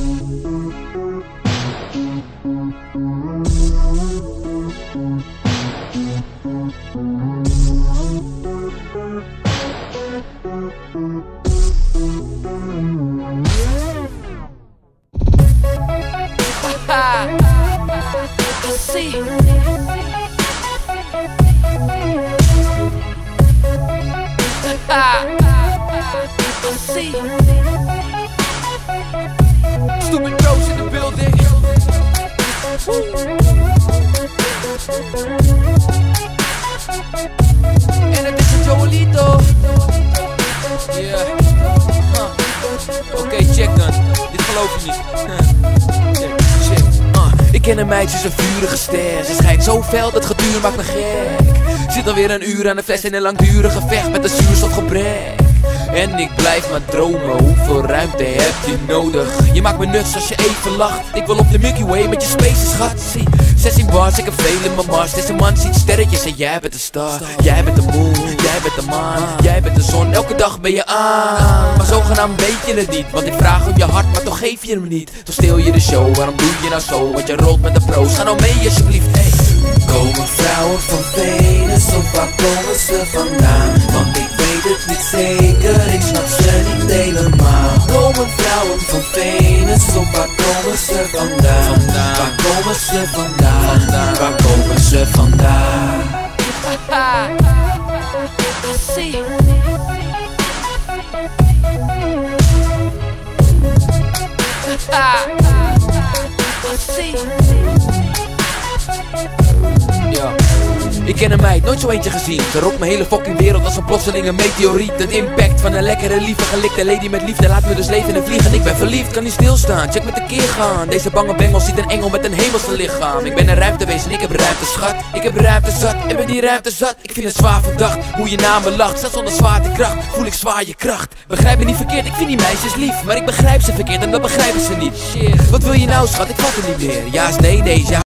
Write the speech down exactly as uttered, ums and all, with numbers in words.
See, see, Stupid Bros in the building. En het is een Joelito. Yeah. Huh. Oké, okay, check dan. Dit geloof je niet. Check. Uh. Ik ken een meisje, ze is een vurige ster. Ze schijnt zo fel, dat geduur maakt me gek. Zit alweer een uur aan de fles in een langdurig gevecht met een zuurstofgebrek. En ik blijf maar dromen, hoeveel ruimte heb je nodig? Je maakt me nuts als je even lacht. Ik wil op de Milky Way met je space, schat. Zie, zestien bars, ik heb veel in mijn mars. Deze man ziet sterretjes en jij bent de star. Jij bent de moon, jij bent de maan. Jij bent de zon, elke dag ben je aan. Maar zogenaamd weet je het niet, want ik vraag om je hart, maar toch geef je hem niet. Toch steel je de show, waarom doe je nou zo? Want je rolt met de pro's, ga nou mee alsjeblieft, hey. Komen vrouwen van Venus, of waar komen ze vandaan? Want ik weet het niet zeker, ik snap ze niet helemaal. Komen vrouwen van Venus, of waar komen ze vandaan? vandaan. Waar komen ze vandaan? vandaan? Waar komen ze vandaan? See. See. Ja. Ik ken een meid, nooit zo eentje gezien. Ze rokt mijn hele fucking wereld als een plotselinge meteoriet. Het impact van een lekkere, lieve, gelikte lady met liefde laat me dus leven en vliegen. Ik ben verliefd, kan niet stilstaan, check met de keer gaan. Deze bange bengel ziet een engel met een hemelse lichaam. Ik ben een ruimtewezen, ik heb ruimte schat. Ik heb ruimte zat, en met die ruimte zat. Ik vind het zwaar verdacht, hoe je naar me lacht. Zelfs zonder zwaartekracht, voel ik zwaar je kracht. Begrijp me niet verkeerd, ik vind die meisjes lief. Maar ik begrijp ze verkeerd en dat begrijpen ze niet. Shit, wat wil je nou schat, ik vat er niet meer. Ja is nee, nee, ja.